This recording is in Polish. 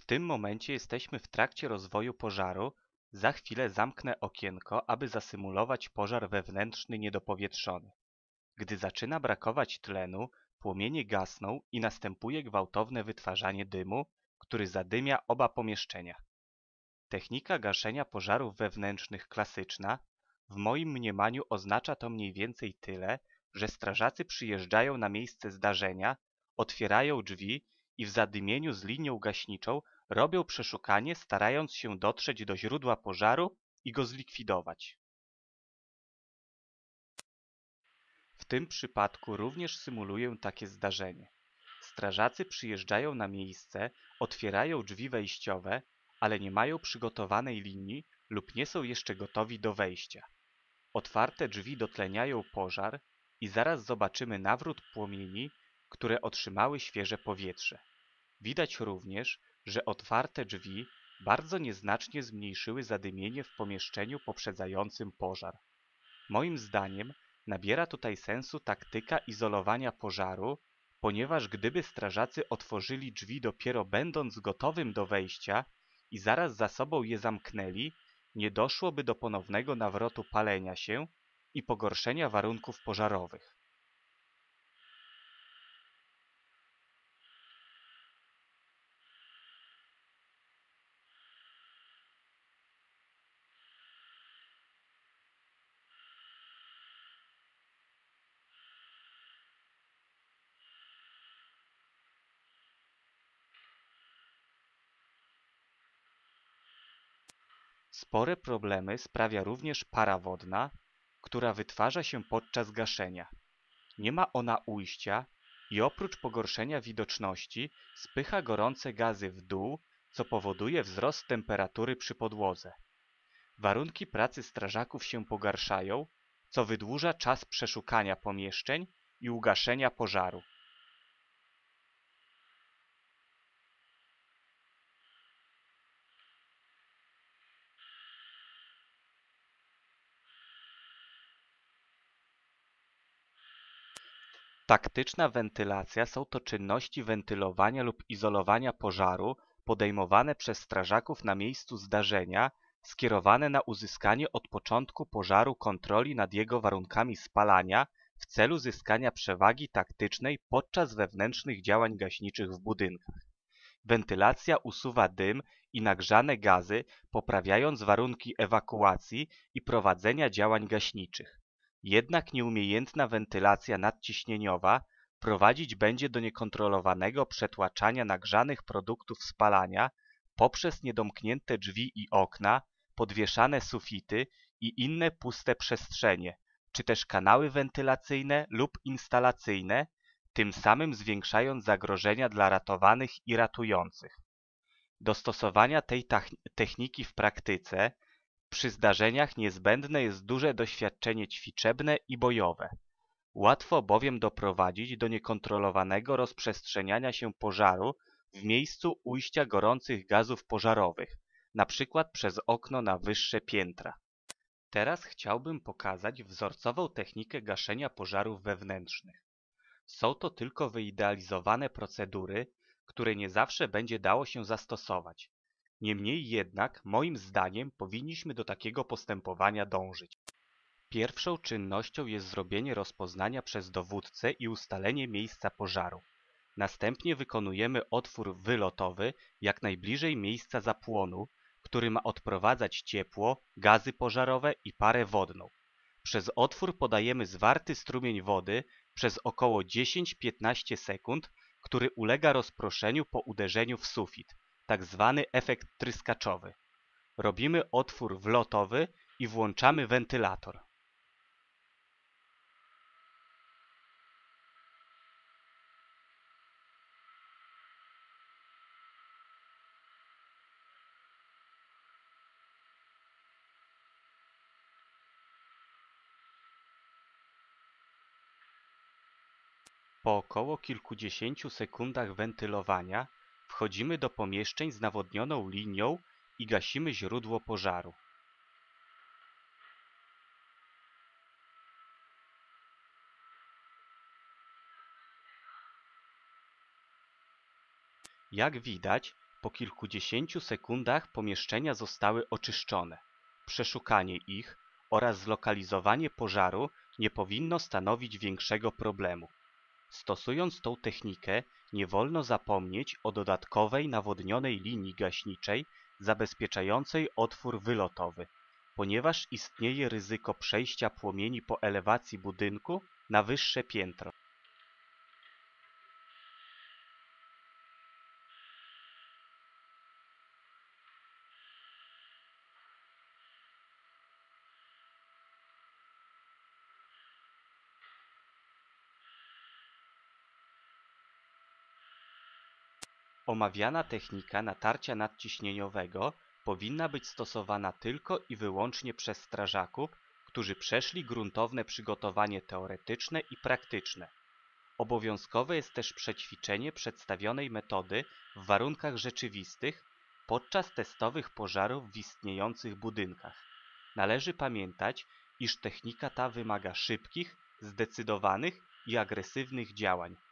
tym momencie jesteśmy w trakcie rozwoju pożaru. Za chwilę zamknę okienko, aby zasymulować pożar wewnętrzny niedopowietrzony. Gdy zaczyna brakować tlenu, płomienie gasną i następuje gwałtowne wytwarzanie dymu, który zadymia oba pomieszczenia. Technika gaszenia pożarów wewnętrznych klasyczna w moim mniemaniu oznacza to mniej więcej tyle, że strażacy przyjeżdżają na miejsce zdarzenia, otwierają drzwi i w zadymieniu z linią gaśniczą robią przeszukanie, starając się dotrzeć do źródła pożaru i go zlikwidować. W tym przypadku również symuluję takie zdarzenie. Strażacy przyjeżdżają na miejsce, otwierają drzwi wejściowe, ale nie mają przygotowanej linii lub nie są jeszcze gotowi do wejścia. Otwarte drzwi dotleniają pożar i zaraz zobaczymy nawrót płomieni, które otrzymały świeże powietrze. Widać również, że otwarte drzwi bardzo nieznacznie zmniejszyły zadymienie w pomieszczeniu poprzedzającym pożar. Moim zdaniem nabiera tutaj sensu taktyka izolowania pożaru, ponieważ gdyby strażacy otworzyli drzwi dopiero będąc gotowym do wejścia i zaraz za sobą je zamknęli, nie doszłoby do ponownego nawrotu palenia się i pogorszenia warunków pożarowych. Spore problemy sprawia również para wodna, która wytwarza się podczas gaszenia. Nie ma ona ujścia i oprócz pogorszenia widoczności spycha gorące gazy w dół, co powoduje wzrost temperatury przy podłodze. Warunki pracy strażaków się pogarszają, co wydłuża czas przeszukania pomieszczeń i ugaszenia pożaru. Taktyczna wentylacja są to czynności wentylowania lub izolowania pożaru podejmowane przez strażaków na miejscu zdarzenia, skierowane na uzyskanie od początku pożaru kontroli nad jego warunkami spalania w celu zyskania przewagi taktycznej podczas wewnętrznych działań gaśniczych w budynkach. Wentylacja usuwa dym i nagrzane gazy, poprawiając warunki ewakuacji i prowadzenia działań gaśniczych. Jednak nieumiejętna wentylacja nadciśnieniowa prowadzić będzie do niekontrolowanego przetłaczania nagrzanych produktów spalania poprzez niedomknięte drzwi i okna, podwieszane sufity i inne puste przestrzenie, czy też kanały wentylacyjne lub instalacyjne, tym samym zwiększając zagrożenia dla ratowanych i ratujących. Do stosowania tej techniki w praktyce przy zdarzeniach niezbędne jest duże doświadczenie ćwiczebne i bojowe. Łatwo bowiem doprowadzić do niekontrolowanego rozprzestrzeniania się pożaru w miejscu ujścia gorących gazów pożarowych, np. przez okno na wyższe piętra. Teraz chciałbym pokazać wzorcową technikę gaszenia pożarów wewnętrznych. Są to tylko wyidealizowane procedury, które nie zawsze będzie dało się zastosować. Niemniej jednak, moim zdaniem, powinniśmy do takiego postępowania dążyć. Pierwszą czynnością jest zrobienie rozpoznania przez dowódcę i ustalenie miejsca pożaru. Następnie wykonujemy otwór wylotowy jak najbliżej miejsca zapłonu, który ma odprowadzać ciepło, gazy pożarowe i parę wodną. Przez otwór podajemy zwarty strumień wody przez około 10-15 sekund, który ulega rozproszeniu po uderzeniu w sufit, tak zwany efekt tryskaczowy. Robimy otwór wlotowy i włączamy wentylator. Po około kilkudziesięciu sekundach wentylowania wchodzimy do pomieszczeń z nawodnioną linią i gasimy źródło pożaru. Jak widać, Po kilkudziesięciu sekundach pomieszczenia zostały oczyszczone. Przeszukanie ich oraz zlokalizowanie pożaru nie powinno stanowić większego problemu. Stosując tą technikę, nie wolno zapomnieć o dodatkowej nawodnionej linii gaśniczej zabezpieczającej otwór wylotowy, ponieważ istnieje ryzyko przejścia płomieni po elewacji budynku na wyższe piętro. Omawiana technika natarcia nadciśnieniowego powinna być stosowana tylko i wyłącznie przez strażaków, którzy przeszli gruntowne przygotowanie teoretyczne i praktyczne. Obowiązkowe jest też przećwiczenie przedstawionej metody w warunkach rzeczywistych podczas testowych pożarów w istniejących budynkach. Należy pamiętać, iż technika ta wymaga szybkich, zdecydowanych i agresywnych działań,